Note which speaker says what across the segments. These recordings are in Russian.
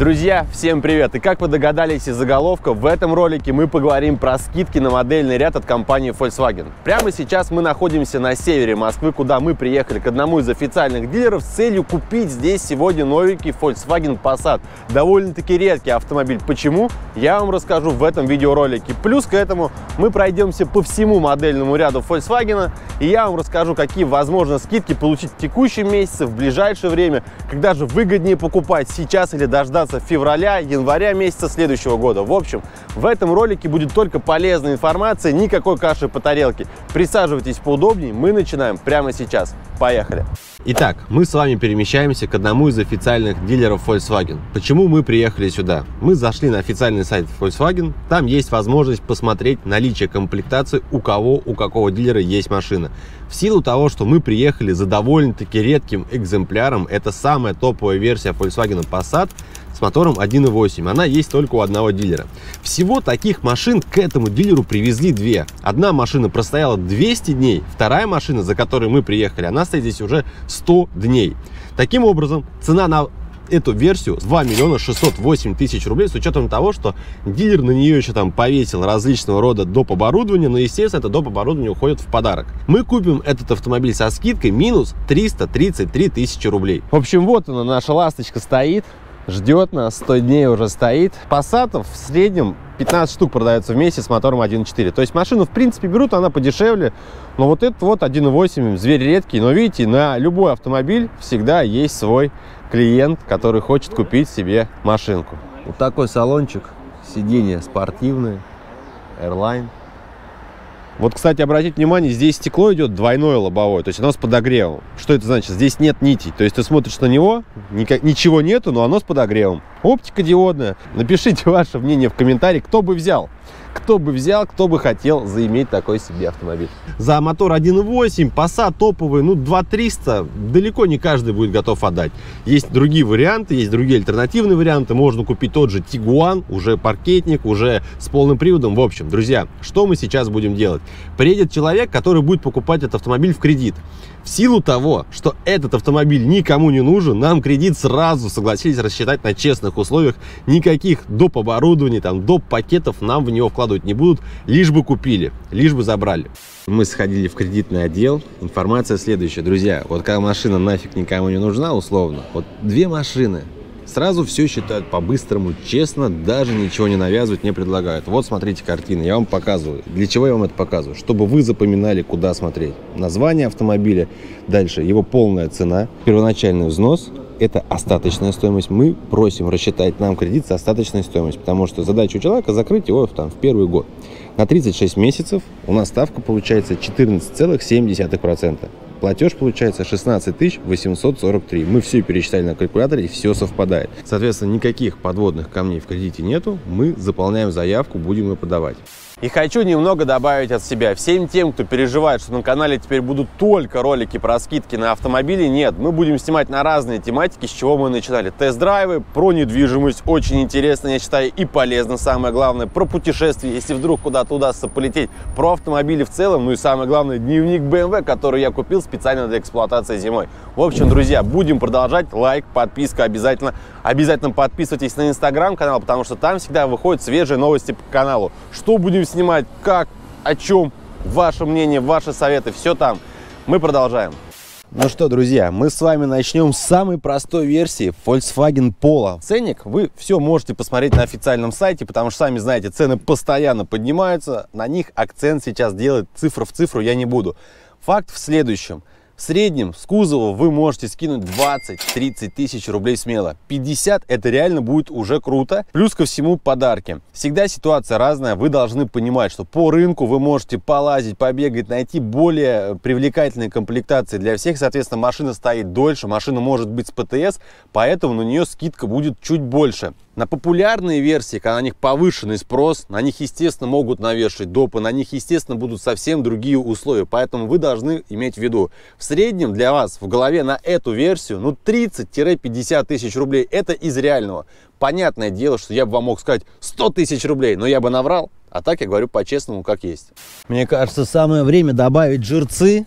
Speaker 1: Друзья, всем привет! И как вы догадались из заголовка, в этом ролике мы поговорим про скидки на модельный ряд от компании Volkswagen. Прямо сейчас мы находимся на севере Москвы, куда мы приехали к одному из официальных дилеров с целью купить здесь сегодня новенький Volkswagen Passat. Довольно-таки редкий автомобиль. Почему? Я вам расскажу в этом видеоролике. Плюс к этому мы пройдемся по всему модельному ряду Volkswagen, и я вам расскажу, какие возможны скидки получить в текущем месяце, в ближайшее время, когда же выгоднее покупать сейчас или дождаться февраля, января месяца следующего года. В общем, в этом ролике будет только полезная информация, никакой каши по тарелке. Присаживайтесь поудобнее, мы начинаем прямо сейчас. Поехали! Итак, мы с вами перемещаемся к одному из официальных дилеров Volkswagen. Почему мы приехали сюда? Мы зашли на официальный сайт Volkswagen, там есть возможность посмотреть наличие комплектации у какого дилера есть машина. В силу того, что мы приехали за довольно-таки редким экземпляром, это самая топовая версия Volkswagen Passat с мотором 1.8. Она есть только у одного дилера. Всего таких машин к этому дилеру привезли две. Одна машина простояла 200 дней, вторая машина, за которой мы приехали, она стоит здесь уже 100 дней. Таким образом, цена на эту версию 2 608 000 рублей, с учетом того, что дилер на нее еще там повесил различного рода доп. Оборудование, но, естественно, это доп. Оборудование уходит в подарок. Мы купим этот автомобиль со скидкой минус 333 000 рублей. В общем, вот она, наша ласточка стоит, ждет нас, 100 дней уже стоит. Пассатов в среднем 15 штук продается в месяц с мотором 1.4. То есть машину, в принципе, берут, она подешевле. Но вот этот вот 1.8, зверь редкий. Но видите, на любой автомобиль всегда есть свой клиент, который хочет купить себе машинку. Вот такой салончик, сиденья спортивные, Airline. Вот, кстати, обратите внимание, здесь стекло идет двойное лобовое, то есть оно с подогревом. Что это значит? Здесь нет нитей, то есть ты смотришь на него, ничего нету, но оно с подогревом. Оптика диодная. Напишите ваше мнение в комментарии, кто бы взял. Кто бы хотел заиметь такой себе автомобиль. За мотор 1.8, Passat топовый, 2300, далеко не каждый будет готов отдать. Есть другие варианты, есть другие альтернативные варианты. Можно купить тот же Tiguan, уже паркетник, уже с полным приводом. В общем, друзья, что мы сейчас будем делать? Приедет человек, который будет покупать этот автомобиль в кредит. В силу того, что этот автомобиль никому не нужен, нам кредит сразу согласились рассчитать на честных условиях. Никаких доп. Оборудований, доп. Пакетов нам в него вкладывать не будут, лишь бы купили, лишь бы забрали. Мы сходили в кредитный отдел. Информация следующая, друзья. Вот когда машина нафиг никому не нужна, условно, вот две машины, сразу все считают по-быстрому, честно, даже ничего не навязывают, не предлагают. Вот смотрите картины, я вам показываю. Для чего я вам это показываю? Чтобы вы запоминали, куда смотреть. Название автомобиля, дальше его полная цена, первоначальный взнос. Это остаточная стоимость. Мы просим рассчитать нам кредит с остаточной стоимостью, потому что задача у человека закрыть его в первый год. На 36 месяцев у нас ставка получается 14,7%. Платеж получается 16 843. Мы все пересчитали на калькуляторе, и все совпадает. Соответственно, никаких подводных камней в кредите нету. Мы заполняем заявку, будем ее подавать. И хочу немного добавить от себя. Всем тем, кто переживает, что на канале теперь будут только ролики про скидки на автомобили, нет. Мы будем снимать на разные тематики, с чего мы начинали. Тест-драйвы, про недвижимость, очень интересно, я считаю, и полезно, самое главное. Про путешествия, если вдруг куда-то удастся полететь. Про автомобили в целом, ну и самое главное, дневник BMW, который я купил специально для эксплуатации зимой. В общем, друзья, будем продолжать. Лайк, подписка обязательно. Обязательно подписывайтесь на инстаграм-канал, потому что там всегда выходят свежие новости по каналу. Что будем снимать, как, о чем, ваше мнение, ваши советы, все там. Мы продолжаем. Ну что, друзья, мы с вами начнем с самой простой версии Volkswagen Polo. Ценник вы все можете посмотреть на официальном сайте, потому что, сами знаете, цены постоянно поднимаются. На них акцент сейчас делать цифра в цифру я не буду. Факт в следующем. В среднем с кузова вы можете скинуть 20-30 тысяч рублей смело. 50 это реально будет уже круто. Плюс ко всему подарки. Всегда ситуация разная. Вы должны понимать, что по рынку вы можете полазить, побегать, найти более привлекательные комплектации для всех. Соответственно, машина стоит дольше, машина может быть с ПТС, поэтому на нее скидка будет чуть больше. На популярные версии, когда на них повышенный спрос, на них, естественно, могут навешивать допы, на них, естественно, будут совсем другие условия. Поэтому вы должны иметь в виду, в среднем для вас в голове на эту версию 30-50 тысяч рублей. Это из реального. Понятное дело, что я бы вам мог сказать 100 тысяч рублей, но я бы наврал. А так я говорю по-честному, как есть. Мне кажется, самое время добавить жирцы.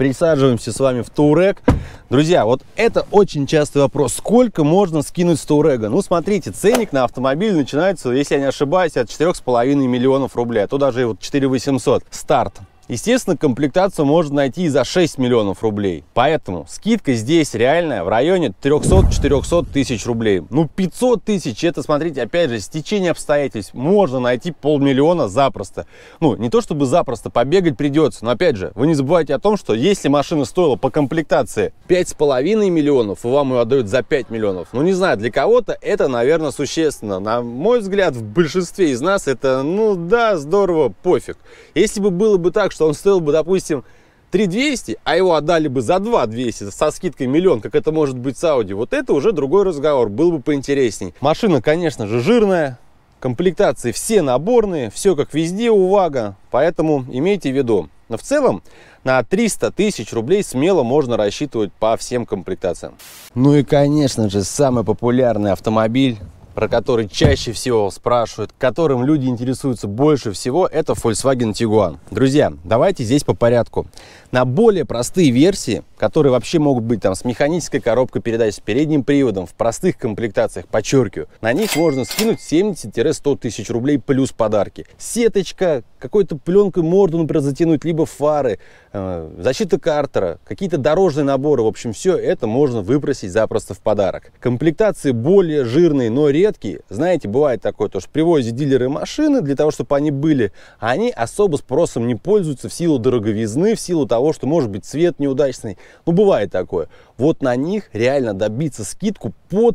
Speaker 1: Присаживаемся с вами в Touareg. Друзья, вот это очень частый вопрос. Сколько можно скинуть с Touareg? Ну, смотрите, ценник на автомобиль начинается, если я не ошибаюсь, от 4,5 миллионов рублей, а то даже вот 4 800 старт. Естественно, комплектацию можно найти и за 6 миллионов рублей. Поэтому скидка здесь реальная в районе 300-400 тысяч рублей. Ну, 500 тысяч, это, смотрите, опять же, стечение обстоятельств. Можно найти 500 000 запросто. Ну, не то чтобы запросто, побегать придется. Но, опять же, вы не забывайте о том, что если машина стоила по комплектации 5,5 миллионов, и вам ее отдают за 5 миллионов, ну, не знаю, для кого-то это, наверное, существенно. На мой взгляд, в большинстве из нас это, ну, да, здорово, пофиг. Если бы было бы так, что он стоил бы, допустим, 3200, а его отдали бы за 2200 со скидкой миллион, как это может быть с Audi, вот это уже другой разговор, был бы поинтересней. Машина, конечно же, жирная, комплектации все наборные, все как везде у ВАГа, поэтому имейте в виду. Но в целом на 300 тысяч рублей смело можно рассчитывать по всем комплектациям. Ну и, конечно же, самый популярный автомобиль, про который чаще всего спрашивают, которым люди интересуются больше всего, это Volkswagen Tiguan. Друзья, давайте здесь по порядку. На более простые версии, которые вообще могут быть там с механической коробкой передач, с передним приводом, в простых комплектациях, подчеркиваю, на них можно скинуть 70-100 тысяч рублей плюс подарки. Сеточка, какой-то пленкой морду, например, затянуть, либо фары, защита картера, какие-то дорожные наборы. В общем, все это можно выпросить запросто в подарок. Комплектации более жирные, но редкие. Знаете, бывает такое, то, что привозят дилеры машины для того, чтобы они были, а они особо спросом не пользуются в силу дороговизны, в силу того, что может быть цвет неудачный. Ну, бывает такое. Вот на них реально добиться скидку под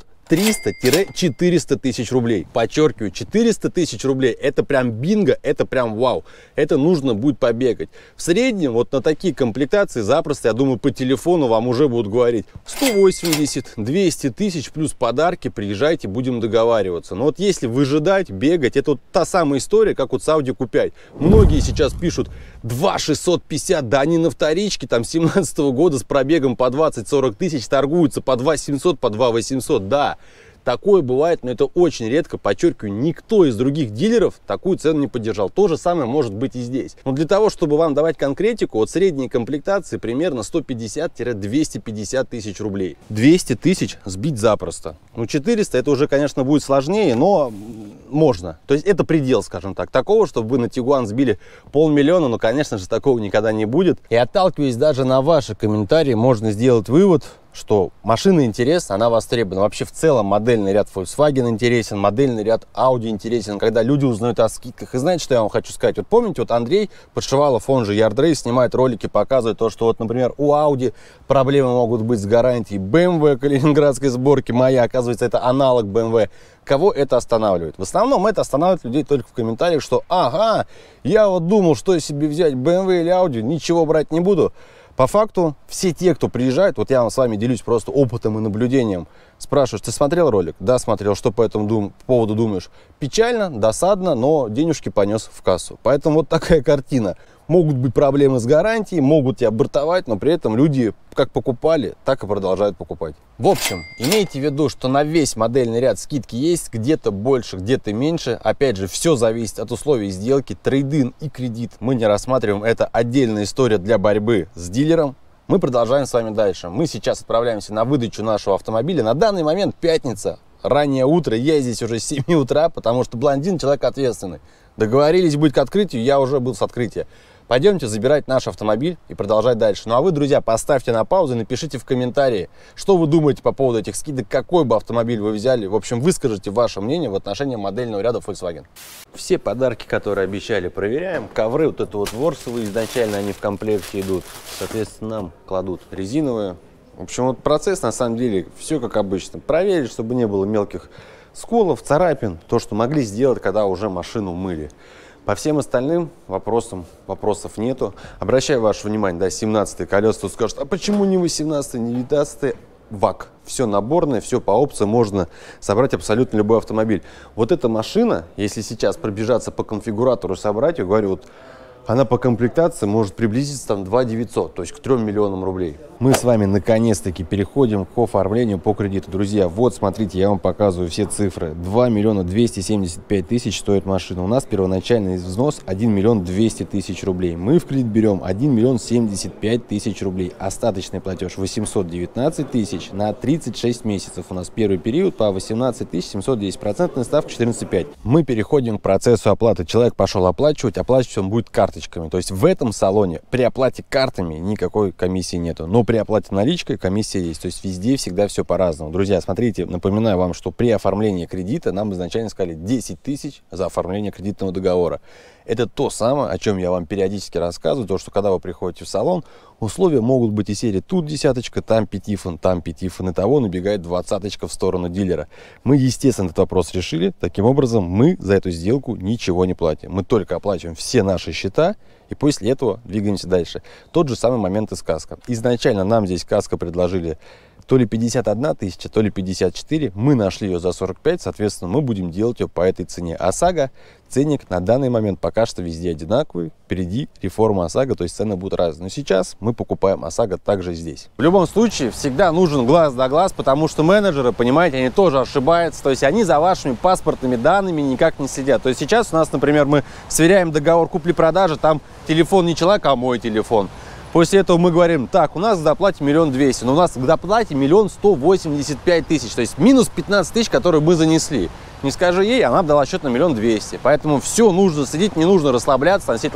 Speaker 1: 300-400 тысяч рублей. Подчеркиваю, 400 тысяч рублей это прям бинго, это прям вау. Это нужно будет побегать. В среднем вот на такие комплектации запросто, я думаю, по телефону вам уже будут говорить 180-200 тысяч плюс подарки, приезжайте, будем договариваться. Но вот если выжидать, бегать, это вот та самая история, как вот с Audi Q5. Многие сейчас пишут 2650, да они на вторичке там 17 года с пробегом по 20-40 тысяч торгуются по 2700, по 2800, да. Такое бывает, но это очень редко, подчеркиваю, никто из других дилеров такую цену не поддержал. То же самое может быть и здесь. Но для того, чтобы вам давать конкретику, вот средние комплектации примерно 150-250 тысяч рублей. 200 тысяч сбить запросто. Ну, 400 это уже, конечно, будет сложнее, но можно. То есть это предел, скажем так. Такого, чтобы вы на Tiguan сбили 500 000, ну, конечно же, такого никогда не будет. И отталкиваясь даже на ваши комментарии, можно сделать вывод, что машина интересна, она востребована. Вообще в целом модельный ряд Volkswagen интересен, модельный ряд Audi интересен, когда люди узнают о скидках. И знаете, что я вам хочу сказать? Вот помните, вот Андрей Подшивалов, он же Ярдрей, снимает ролики, показывает то, что вот, например, у Audi проблемы могут быть с гарантией. BMW калининградской сборки, моя, оказывается, это аналог BMW. Кого это останавливает? В основном это останавливает людей только в комментариях, что ага, я вот думал, что себе взять, BMW или Audi, ничего брать не буду. По факту, все те, кто приезжает, вот я с вами делюсь просто опытом и наблюдением, спрашиваешь, ты смотрел ролик? Да, смотрел. Что по этому поводу думаешь? Печально, досадно, но денежки понес в кассу. Поэтому вот такая картина. Могут быть проблемы с гарантией, могут тебя бортовать, но при этом люди как покупали, так и продолжают покупать. В общем, имейте в виду, что на весь модельный ряд скидки есть, где-то больше, где-то меньше. Опять же, все зависит от условий сделки, трейд-ин и кредит. Мы не рассматриваем, это отдельная история для борьбы с дилером. Мы продолжаем с вами дальше. Мы сейчас отправляемся на выдачу нашего автомобиля. На данный момент пятница, раннее утро. Я здесь уже с 7 утра, потому что блондин человек ответственный. Договорились быть к открытию, я уже был с открытия. Пойдемте забирать наш автомобиль и продолжать дальше. Ну а вы, друзья, поставьте на паузу и напишите в комментарии, что вы думаете по поводу этих скидок, какой бы автомобиль вы взяли. В общем, выскажите ваше мнение в отношении модельного ряда Volkswagen. Все подарки, которые обещали, проверяем. Ковры вот это вот ворсовые, изначально они в комплекте идут. Соответственно, нам кладут резиновые. В общем, вот процесс на самом деле все как обычно. Проверить, чтобы не было мелких сколов, царапин. То, что могли сделать, когда уже машину мыли. По всем остальным вопросов нету. Обращаю ваше внимание, да, 17-е колеса. Тут скажут, а почему не 18-е, не 19-е? ВАГ. Все наборное, все по опции, можно собрать абсолютно любой автомобиль. Вот эта машина, если сейчас пробежаться по конфигуратору, собрать, я говорю, вот она по комплектации может приблизиться там 2 900, то есть к 3 миллионам рублей. Мы с вами наконец-таки переходим к оформлению по кредиту. Друзья, вот смотрите, я вам показываю все цифры. 2 миллиона 275 тысяч стоит машина. У нас первоначальный взнос 1 миллион 200 тысяч рублей. Мы в кредит берем 1 миллион 75 тысяч рублей. Остаточный платеж 819 тысяч на 36 месяцев. У нас первый период по 18 710, процентная ставка 14,5. Мы переходим к процессу оплаты. Человек пошел оплачивать он будет карточками. То есть в этом салоне при оплате картами никакой комиссии нету. Но при оплате наличкой комиссия есть. То есть везде всегда все по-разному. Друзья, смотрите, напоминаю вам, что при оформлении кредита нам изначально сказали 10 тысяч за оформление кредитного договора. Это то самое, о чем я вам периодически рассказываю, то, что когда вы приходите в салон, условия могут быть из серии тут десяточка, там пятифон, и того набегает двадцаточка в сторону дилера. Мы, естественно, этот вопрос решили. Таким образом, мы за эту сделку ничего не платим. Мы только оплачиваем все наши счета и после этого двигаемся дальше. Тот же самый момент и с каско. Изначально нам здесь каско предложили то ли 51 тысяча, то ли 54. Мы нашли ее за 45, соответственно, мы будем делать ее по этой цене. ОСАГО, ценник на данный момент пока что везде одинаковый. Впереди реформа ОСАГО, то есть цены будут разные. Но сейчас мы покупаем ОСАГО также здесь. В любом случае, всегда нужен глаз да глаз, потому что менеджеры, понимаете, они тоже ошибаются. То есть они за вашими паспортными данными никак не следят. То есть сейчас у нас, например, мы сверяем договор купли-продажи, там телефон не человека, а мой телефон. После этого мы говорим, так, у нас к доплате 1 200 000, но у нас к доплате 1 185 000, то есть минус 15 тысяч, которые мы занесли. Не скажи ей, она дала счет на 1 200 000. Поэтому все нужно следить, не нужно расслабляться, носить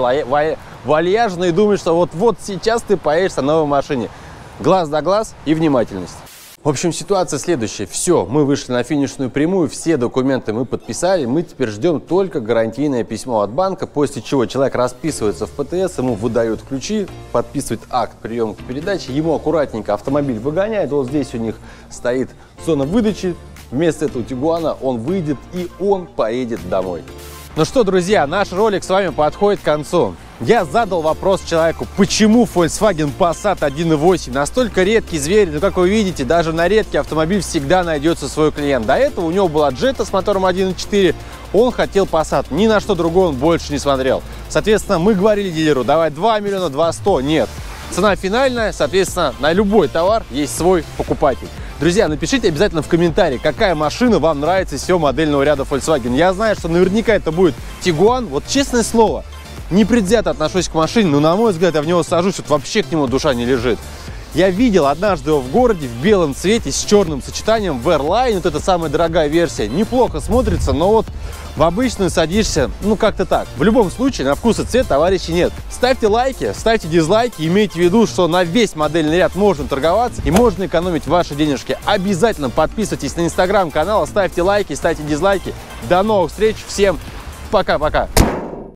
Speaker 1: вальяжно и думать, что вот сейчас ты поедешь на новой машине. Глаз да глаз и внимательность. В общем, ситуация следующая. Все, мы вышли на финишную прямую, все документы мы подписали, мы теперь ждем только гарантийное письмо от банка, после чего человек расписывается в ПТС, ему выдают ключи, подписывает акт приемки передачи, ему аккуратненько автомобиль выгоняет, вот здесь у них стоит зона выдачи, вместо этого Тигуана он выйдет и он поедет домой. Ну что, друзья, наш ролик с вами подходит к концу. Я задал вопрос человеку, почему Volkswagen Passat 1.8 настолько редкий зверь, но как вы видите, даже на редкий автомобиль всегда найдется свой клиент. До этого у него была Jetta с мотором 1.4, он хотел Passat, ни на что другое он больше не смотрел. Соответственно, мы говорили дилеру, давай 2 миллиона 200, нет. Цена финальная, соответственно, на любой товар есть свой покупатель. Друзья, напишите обязательно в комментарии, какая машина вам нравится из всего модельного ряда Volkswagen. Я знаю, что наверняка это будет Tiguan, вот честное слово. Непредвзято отношусь к машине, но, на мой взгляд, я в него сажусь, вот вообще к нему душа не лежит. Я видел однажды его в городе в белом цвете с черным сочетанием в Airline, вот эта самая дорогая версия. Неплохо смотрится, но вот в обычную садишься, ну как-то так. В любом случае, на вкус и цвет, товарищи, нет. Ставьте лайки, ставьте дизлайки, имейте в виду, что на весь модельный ряд можно торговаться и можно экономить ваши денежки. Обязательно подписывайтесь на инстаграм канала, ставьте лайки, ставьте дизлайки. До новых встреч, всем пока-пока!